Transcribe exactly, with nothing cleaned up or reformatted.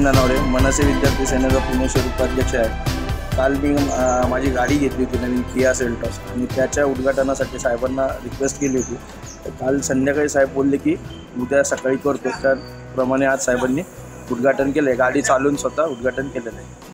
ननवरे, मनसे विद्यार्थी सेनेचा पुणे शहर उपाध्यक्ष आहे। काल मी माझी गाडी घेतली होती नवीन किया सेल्टॉस आणि त्याच्या उद्घाटनासाठी साहेबांना रिक्वेस्ट केली होती। तर काल संध्याकाळी साहेब बोलले की उद्या सकाळी करतो, त्याप्रमाणे आज साहेबांनी उद्घाटन केलं आहे। गाडी चालवून स्वतः उद्घाटन केलेलं आहे।